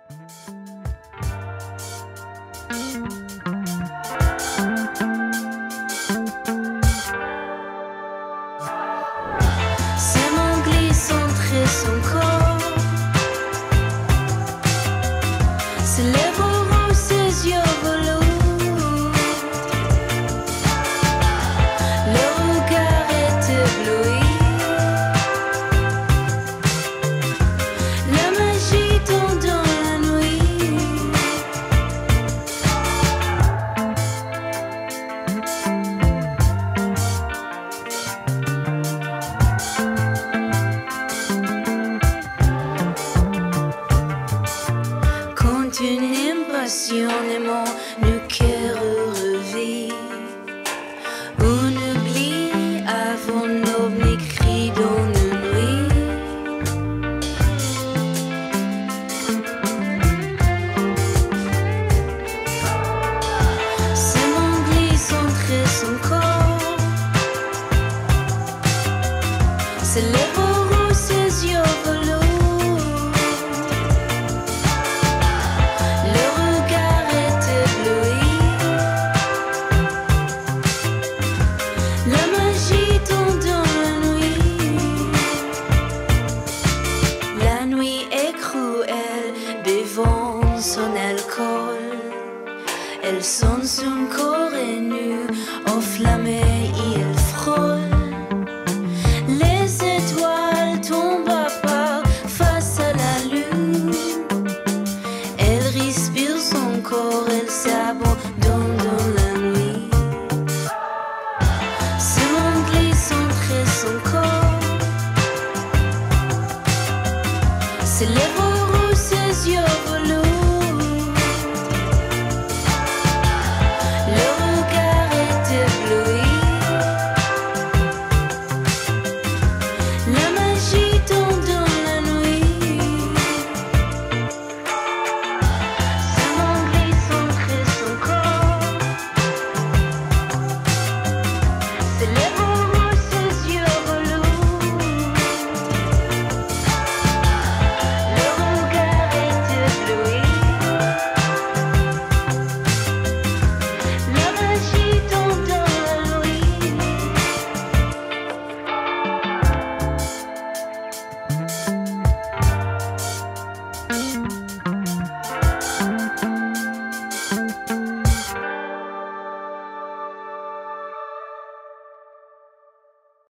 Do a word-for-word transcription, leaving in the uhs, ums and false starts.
Ses mains glissent entre son corps, ses lèvres rouges, ses yeux velours. Le regard est ébloui, la magie tombe dans la nuit. Quand une impassionnément le cœur revit, on oublie avant l'aube n'écrit dans la nuit. Ses mains glissent entre son corps, ses lèvres rouges, ses yeux velours. Le regard est ébloui, la magie tombe dans la nuit. La nuit est cruelle, buvant son alcool. Elle sent son corps est nu,